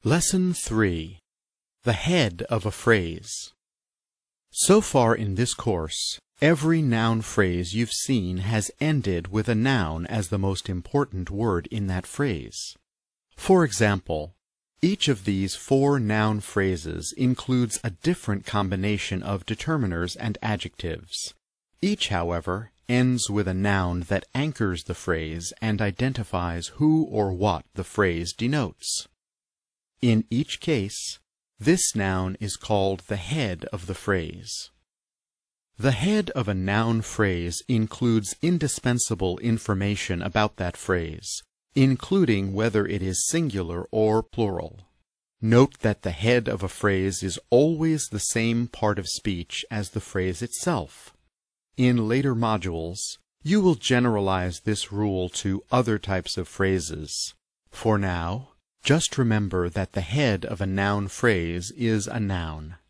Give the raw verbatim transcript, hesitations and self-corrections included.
Lesson three. The head of a phrase. So far in this course, every noun phrase you've seen has ended with a noun as the most important word in that phrase. For example, each of these four noun phrases includes a different combination of determiners and adjectives. Each, however, ends with a noun that anchors the phrase and identifies who or what the phrase denotes. In each case, this noun is called the head of the phrase. The head of a noun phrase includes indispensable information about that phrase, including whether it is singular or plural. Note that the head of a phrase is always the same part of speech as the phrase itself. In later modules, you will generalize this rule to other types of phrases. For now, just remember that the head of a noun phrase is a noun.